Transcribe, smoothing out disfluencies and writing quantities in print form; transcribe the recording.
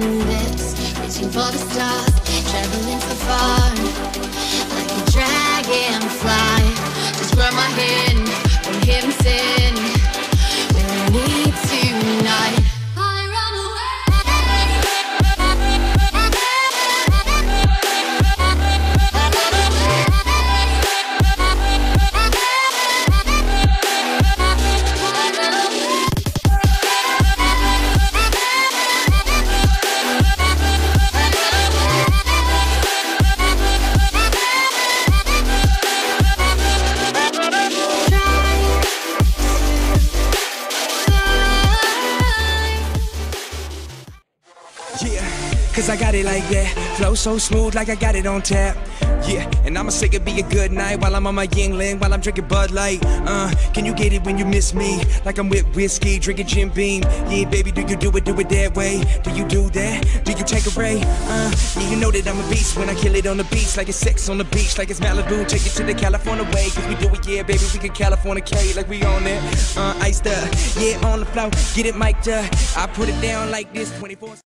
this, reaching for the stars, traveling so far, like a dragonfly. Just grab my hand, from heaven sent, where we need tonight. Cause I got it like that, flow so smooth like I got it on tap. Yeah, and I'ma say it be a good night while I'm on my Yingling, while I'm drinking Bud Light. Can you get it when you miss me? Like I'm with whiskey, drinking Jim Beam. Yeah, baby, do you do it that way? Do you do that? Do you take a ray? Yeah, you know that I'm a beast when I kill it on the beach. Like it's sex on the beach, like it's Malibu. Take it to the California way, cause we do it, yeah, baby, we can Californicate like we on that. Iced up, yeah, on the floor, get it mic'd up. I put it down like this 24